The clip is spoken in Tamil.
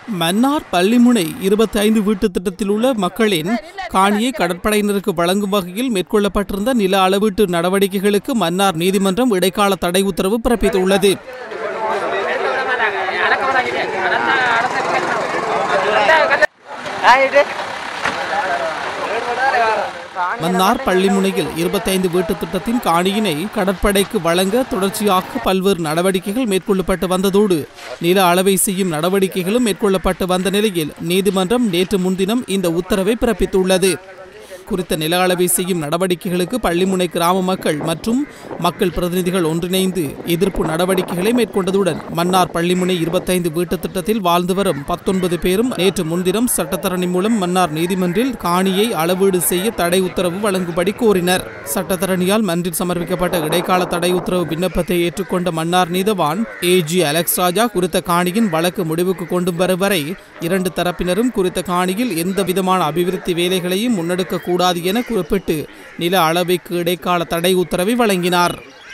மன்னார் பள்ளிமுனை 25 வீட்டு திட்டத்தில் உள்ள மக்களின் காணியை கடற்படையினருக்கு வழங்கும் வகையில் மேற்கொள்ளப்பட்டிருந்த நில அளவீட்டு நடவடிக்கைகளுக்கு மன்னார் நீதிமன்றம் இடைக்கால தடை உத்தரவு பிறப்பித்துள்ளது. மன்னார் பள்ளிமுனையில் 25 வீட்டு திட்டத்தின் காணியினை கடற்படைக்கு வழங்க தொடர்ச்சியாக பல்வேறு நடவடிக்கைகள் மேற்கொள்ளப்பட்டு வந்ததோடு நில அளவை செய்யும் நடவடிக்கைகளும் மேற்கொள்ளப்பட்டு வந்த நிலையில் நீதிமன்றம் நேற்று முன்தினம் இந்த உத்தரவை பிறப்பித்துள்ளது. குறித்த நில அளவை செய்யும் நடவடிக்கைகளுக்கு பள்ளிமுனை கிராம மக்கள் மற்றும் மக்கள் பிரதிநிதிகள் ஒன்றிணைந்து எதிர்ப்பு நடவடிக்கைகளை மேற்கொண்டதுடன் மன்னார் பள்ளிமுனை 25 வீட்டு திட்டத்தில் வாழ்ந்து வரும் 19 பேரும் நேற்று முன்தினம் சட்டத்தரணி மூலம் மன்னார் நீதிமன்றில் காணியை அளவீடு செய்ய தடை உத்தரவு வழங்கும்படி கோரினர். சட்டத்தரணியால் மன்றில் சமர்ப்பிக்கப்பட்ட இடைக்கால தடை உத்தரவு விண்ணப்பத்தை ஏற்றுக்கொண்ட மன்னார் நீதவான் ஏஜி அலெக்ஸ் ராஜா குறித்த காணியின் வழக்கு முடிவுக்கு கொண்டு வரும் வரை இரண்டு தரப்பினரும் குறித்த காணியில் எந்த விதமான அபிவிருத்தி வேலைகளையும் முன்னெடுக்க கூடாது என குறிப்பிட்டு நில அளவைக்கு இடைக்கால தடை உத்தரவை வழங்கினார்.